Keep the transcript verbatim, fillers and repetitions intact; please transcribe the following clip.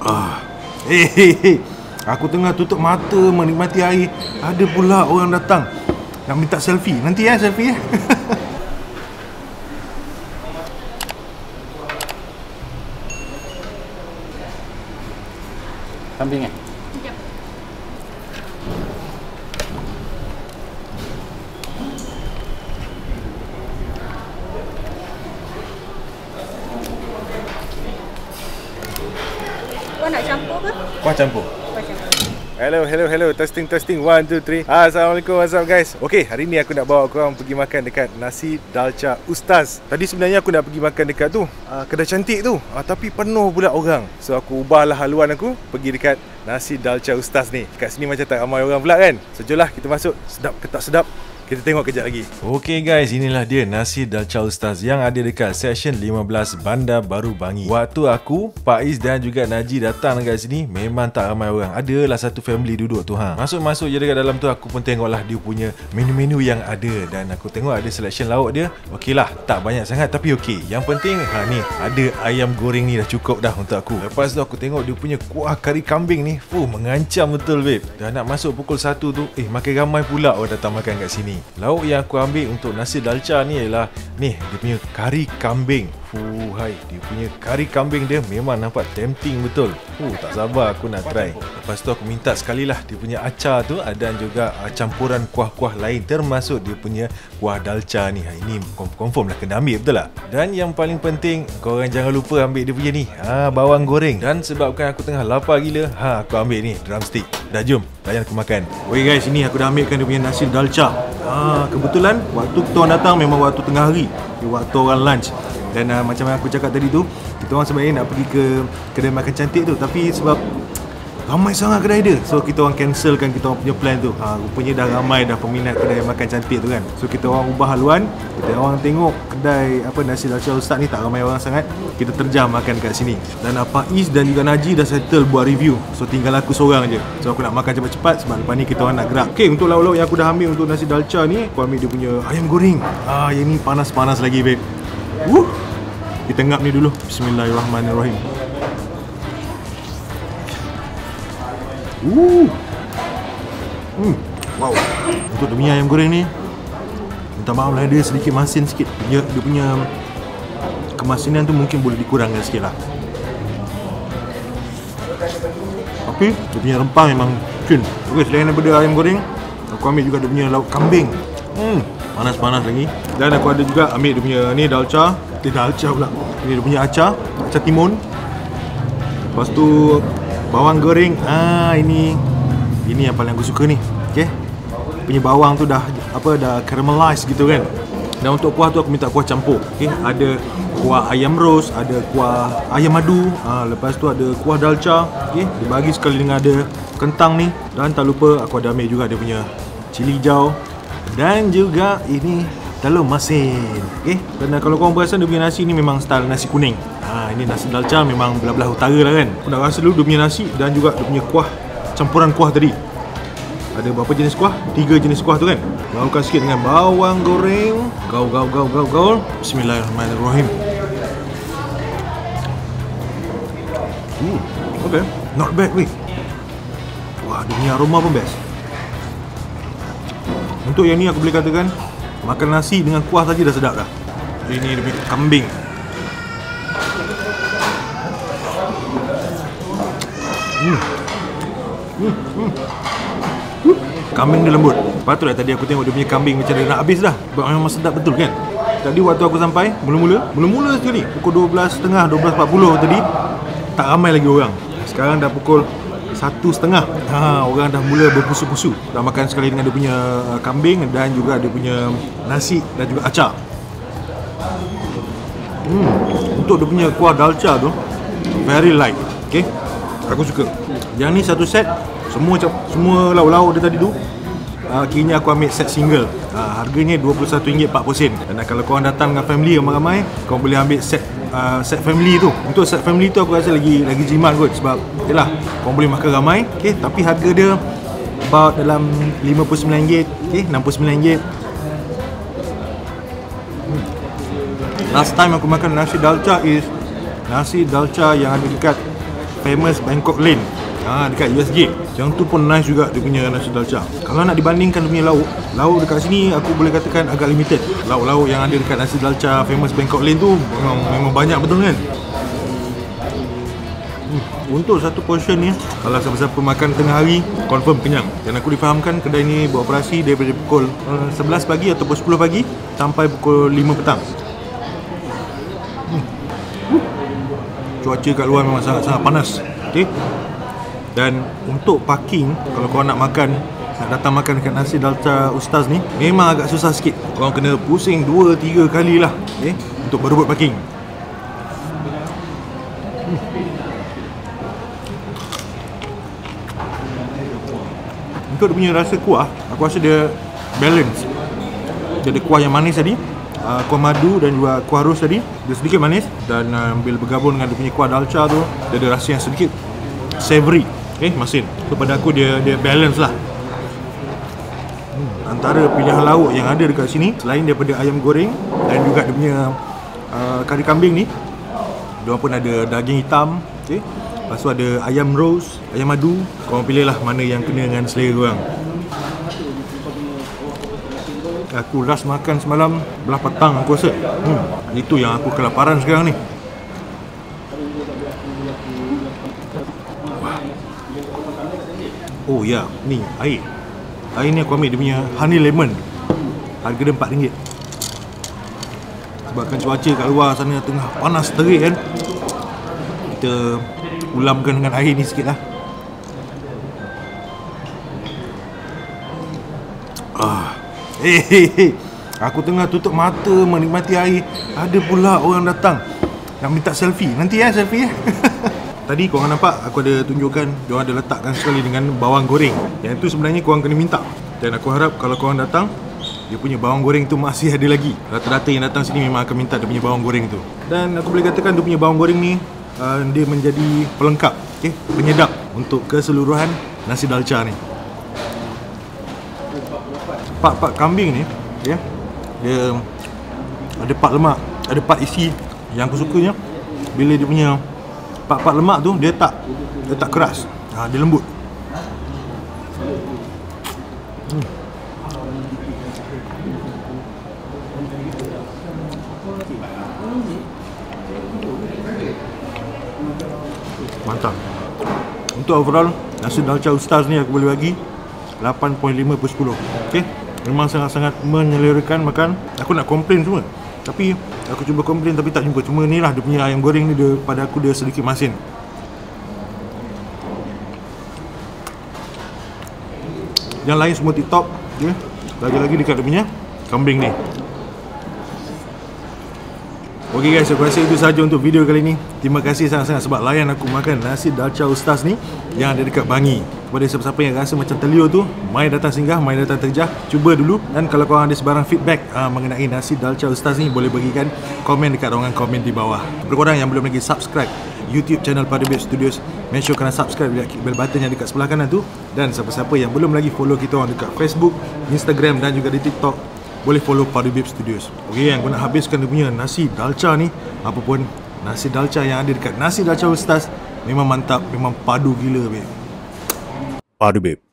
Ah. Eh, hey, hey. Aku tengah tutup mata menikmati air. Ada pula orang datang nak minta selfie. Nanti ya selfie ya. Kambing eh? Sekejap. Kau nak campur ke? Kuah campur. Kau campur. Hello, hello, hello. Testing, testing. One, two, three. Assalamualaikum, what's up guys? Okay, hari ni aku nak bawa korang pergi makan dekat Nasi Dalcha Ustaz. Tadi sebenarnya aku nak pergi makan dekat tu, uh, kedai cantik tu, uh, tapi penuh pula orang. So aku ubahlah haluan aku, pergi dekat Nasi Dalcha Ustaz ni. Kat sini macam tak ramai orang pula kan? So jomlah kita masuk. Sedap ke tak sedap? Kita tengok kejap lagi. Okay guys, inilah dia Nasi Dalcha Ustaz yang ada dekat Seksyen lima belas Bandar Baru Bangi. Waktu aku, Faiz dan juga Najib datang dekat sini, memang tak ramai orang. Adalah satu family duduk tu ha. Masuk-masuk je dekat dalam tu, aku pun tengoklah dia punya menu-menu yang ada. Dan aku tengok ada selection lauk dia. Okey lah, tak banyak sangat tapi okey. Yang penting, ha ni, ada ayam goreng ni dah cukup dah untuk aku. Lepas tu aku tengok dia punya kuah kari kambing ni. Fuh, mengancam betul babe. Dah nak masuk pukul satu tu, eh makin ramai pula orang datang makan kat sini. Lauk yang aku ambil untuk nasi dalcha ni ialah ni, dia punya kari kambing. Fuh, hai, dia punya kari kambing dia memang nampak tempting betul. Fuh, tak sabar aku nak try. Lepas tu aku minta sekali lah dia punya acar tu, dan juga campuran kuah-kuah lain termasuk dia punya kuah dalcha ni. Ha, ini confirm lah kena ambil betul lah. Dan yang paling penting, korang jangan lupa ambil dia punya ni, ha, bawang goreng. Dan sebabkan aku tengah lapar gila, ha, aku ambil ni drumstick. Dah jom, layan aku makan. Okay guys, ini aku dah ambilkan dia punya nasi dalcha. Ha, kebetulan waktu kita orang datang memang waktu tengah hari, waktu orang lunch. Dan uh, macam yang aku cakap tadi tu, kita orang sebenarnya nak pergi ke kedai makan cantik tu, tapi sebab ramai sangat kedai dia, so kita orang cancelkan kita orang punya plan tu. Ha, rupanya dah ramai dah peminat kedai makan cantik tu kan. So kita orang ubah haluan, kita orang tengok kedai apa Nasi Dalcha Ustaz ni tak ramai orang sangat, kita terjam makan kat sini. Dan uh, Faiz dan juga Najib dah settle buat review, so tinggal aku seorang je. So aku nak makan cepat-cepat sebab lepas ni kita orang nak gerak. Okay, untuk lauk-lauk yang aku dah ambil untuk Nasi Dalcha ni, aku ambil dia punya ayam goreng. Ah, yang ni panas-panas lagi babe. Wuh. Kita ngap ni dulu. Bismillahirrahmanirrahim. Uh. Hmm. Wow. Untuk dia punya ayam goreng ni, minta maaf lah, dia sedikit masin sikit. Dia, dia punya kemasinan tu mungkin boleh dikurangkan sikit lah. Tapi dia punya rempah memang cun. Okay, selain daripada ayam goreng, aku ambil juga dia punya lauk kambing. Hmm. Panas-panas lagi. Dan aku ada juga ambil dia punya ni dalcha. Dia dalcha pula. Ini dia punya acar, acar timun. Lepas tu bawang goreng. Ah, ini ini yang paling aku suka ni. Okey. Punya bawang tu dah apa dah caramelize gitu kan. Dan untuk kuah tu aku minta kuah campur. Okey, ada kuah ayam roast, ada kuah ayam madu. Ah, lepas tu ada kuah dalcha. Okey, dibagi sekali dengan ada kentang ni. Dan tak lupa aku ada ambil juga dia punya cili hijau. Dan juga ini telur masin. Okay. Dan kalau korang perasan dia punya nasi ni memang style nasi kuning. Ha, ini nasi dalcha memang belah-belah utara lah kan. Aku nak rasa dulu dia punya nasi dan juga dia punya kuah, campuran kuah tadi. Ada berapa jenis kuah? Tiga jenis kuah tu kan. Gaulkan sikit dengan bawang goreng. Gaul, gaul, gaul, gaul, gaul. Bismillahirrahmanirrahim. Hmm, okay. Not bad weh. Wah, dia punya aroma pun best. Untuk yang ni aku boleh katakan makan nasi dengan kuah tadi dah sedap dah. Ini dia punya kambing. Hmm. Hmm. Hmm. Hmm. Kambing dia lembut. Patutlah tadi aku tengok dia punya kambing macam dia nak habis dah. Sebab memang sedap betul kan. Tadi waktu aku sampai, mula-mula Mula-mula sekali pukul dua belas tiga puluh, dua belas empat puluh tadi, tak ramai lagi orang. Sekarang dah pukul satu setengah. Ha, orang dah mula berpusu-pusu. Dah makan sekali dengan dia punya kambing dan juga dia punya nasi dan juga acar. Hmm. Untuk dia punya kuah dalcha tu very light. Okay, aku suka. Yang ni satu set, semua semua lauk-lauk dia tadi tu. Uh, kini aku ambil set single. Uh, harganya dua puluh satu ringgit empat puluh sen. Dan kalau korang datang dengan family ramai-ramai, korang boleh ambil set uh, set family tu. Untuk set family tu aku rasa lagi lagi jimat kot, sebab yalah, korang boleh makan ramai. Okay, tapi harga dia about dalam lima puluh sembilan ringgit, okay, enam puluh sembilan ringgit. hmm. Last time aku makan nasi dalcha is nasi dalcha yang ada dekat Famous Bangkok Lane, ha, dekat U S J. Yang tu pun nice juga dia punya nasi dalcha. Kalau nak dibandingkan dia punya lauk, lauk dekat sini aku boleh katakan agak limited. Lauk-lauk yang ada dekat nasi dalcha Famous Bangkok Lane tu memang, memang banyak betul kan. Hmm, untuk satu portion ni, kalau siapa-siapa makan tengah hari, confirm kenyang. Dan aku difahamkan kedai ni beroperasi daripada pukul uh, sebelas pagi ataupun sepuluh pagi sampai pukul lima petang. Hmm. Uh. Cuaca kat luar memang sangat-sangat panas. Okay. Dan untuk parking, kalau korang nak makan, nak datang makan dekat nasi dalcha Ustaz ni, memang agak susah sikit. Korang kena pusing dua tiga kali lah, okay, untuk berebut parking. Untuk dia punya rasa kuah, aku rasa dia balance. Dia ada kuah yang manis tadi, uh, kuah madu dan juga kuah rose tadi, dia sedikit manis. Dan uh, bila bergabung dengan dia punya kuah dalcha tu, dia ada rasa yang sedikit savory. Eh, masin. So pada aku dia dia balance lah. hmm, Antara pilihan lauk yang ada dekat sini, selain daripada ayam goreng dan juga dia punya uh, kari kambing ni, dia pun ada daging hitam, okay. Lepas tu ada ayam rose, ayam madu. Korang pilih lah mana yang kena dengan selera korang. Aku last makan semalam belah petang aku rasa. hmm, Itu yang aku kelaparan sekarang ni. Oh ya, ni air. Air ni aku ambil dia punya honey lemon. Harga dia empat ringgit. Sebabkan cuaca kat luar sana tengah panas terik kan, kita ulamkan dengan air ni sikit lah. Ah. Hey, hey, hey. Aku tengah tutup mata menikmati air, ada pula orang datang nak minta selfie. Nanti ya selfie ya. Tadi korang nampak aku ada tunjukkan diorang ada letakkan sekali dengan bawang goreng. Yang itu sebenarnya korang kena minta. Dan aku harap kalau korang datang, dia punya bawang goreng tu masih ada lagi. Rata-rata yang datang sini memang akan minta dia punya bawang goreng tu. Dan aku boleh katakan dia punya bawang goreng ni uh, dia menjadi pelengkap, okay, penyedap untuk keseluruhan nasi dalcha ni. Part-part kambing ni, okay, dia ada part lemak, ada part isi. Yang aku sukanya bila dia punya part-part lemak tu dia tak dia tak keras, ha, dia lembut. hmm. Mantap. Untuk overall nasi dalcha Ustaz ni aku boleh bagi lapan perpuluhan lima per sepuluh. Okay, memang sangat-sangat menyelerakan makan. Aku nak komplain semua, tapi aku cuba komplain tapi tak jumpa. Cuma ni lah dia punya ayam goreng ni, dia, pada aku dia sedikit masin. Yang lain semua tip-top, okay. Lagi-lagi dekat dia punya kambing ni. Ok guys, aku rasa itu sahaja untuk video kali ni. Terima kasih sangat-sangat sebab layan aku makan nasi dalcha Ustaz ni yang ada dekat Bangi. Kepada siapa-siapa yang rasa macam terliur tu, mai datang singgah, mai datang terjah, cuba dulu. Dan kalau korang ada sebarang feedback uh, mengenai nasi dalcha Ustaz ni, boleh bagikan komen dekat ruangan komen di bawah. Kepada korang yang belum lagi subscribe YouTube channel Pardubib Studios, make sure korang subscribe dan klik bell button yang dekat sebelah kanan tu. Dan siapa-siapa yang belum lagi follow kita orang dekat Facebook, Instagram dan juga di TikTok, boleh follow Pardubib Studios. Ok, yang aku nak habiskan dia punya nasi dalcha ni, apapun nasi dalcha yang ada dekat nasi dalcha Ustaz, memang mantap, memang padu gila babe. Pardubib.